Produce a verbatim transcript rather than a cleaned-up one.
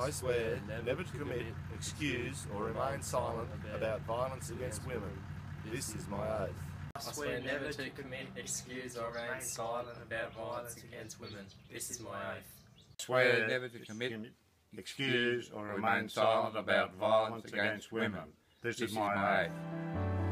I swear never to commit, excuse, or remain silent about violence against women. This is my oath. I swear never to commit, excuse, or remain silent about violence against women. This is my oath. I swear never to commit, excuse, or remain silent about violence against women. This is my oath.